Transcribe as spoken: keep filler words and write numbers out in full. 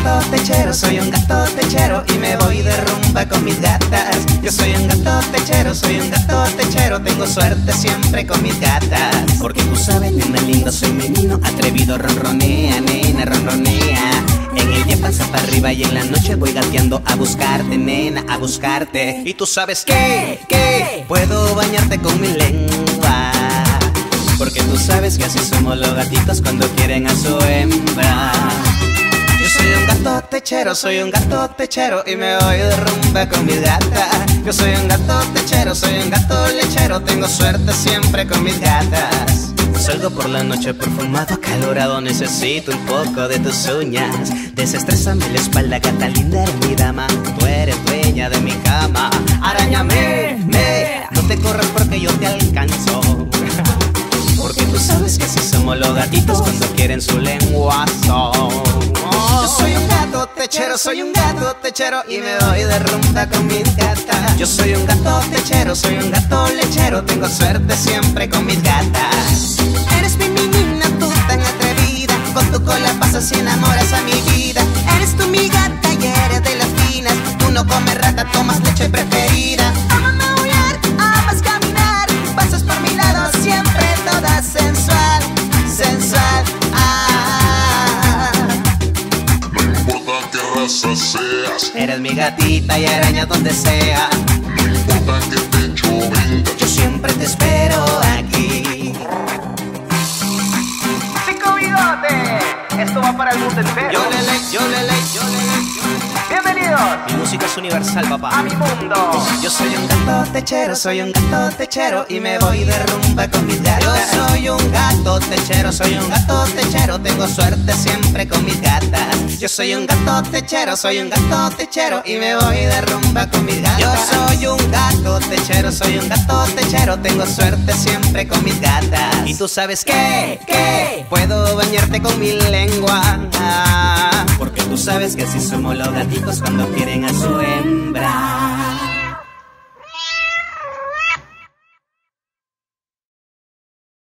gato techero, soy un gato techero y me voy de rumba con mis gatas. Yo soy un gato techero, soy un gato techero, tengo suerte siempre con mis gatas. Porque tú sabes, nena lindo, soy menino atrevido, ronronea, nena, ronronea. En el día panza para arriba y en la noche voy gateando a buscarte, nena, a buscarte. Y tú sabes que, que puedo bañarte con mi lengua, porque tú sabes que así somos los gatitos cuando quieren a su hembra. Yo soy un gato techero, soy un gato techero y me voy de rumba con mis gatas. Yo soy un gato techero, soy un gato lechero, tengo suerte siempre con mis gatas. Salgo por la noche perfumado, acalorado, necesito un poco de tus uñas. Desestrésame la espalda, gata linda, eres mi dama, tú eres dueña de mi cama. Arañame, me, no te corras porque yo te alcanzo. Porque tú sabes que así somos los gatitos cuando quieren su lenguazo. Yo soy un gato techero, soy un gato techero y me voy de rumba con mis gatas. Yo soy un gato techero, soy un gato lechero, tengo suerte siempre con mis gatas. Eres mi menina, tú tan atrevida, con tu cola pasas y enamoras a mi vida. Eres tú mi gata y eres de las finas, tú no comes rata, tomas leche preferida. Amas maullar, amas caminar, pasas por mi lado siempre toda sensual, sensual. Ah. No importa qué raza seas, Eres mi gatita y araña donde sea. no importa qué techo venga, Yo siempre te espero aquí. ¡Chico Bigote! Esto va para el mundo entero. Yo le le, yo le le, yo le le. Bienvenidos Mi música es universal, a papá. mi mundo. Yo soy un gato techero, soy un gato techero y me voy de rumba con mis gatas. Yo soy un gato techero, soy un gato techero, tengo suerte siempre con mis gatas. Yo soy un gato techero, soy un gato techero y me voy de rumba con mis gatas. Yo soy un gato techero, soy un gato techero, tengo suerte siempre con mis gatas. Y tú sabes que, que puedo bañarte con mi lengua, porque tú sabes que así somos los gatitos cuando quieren a su hembra.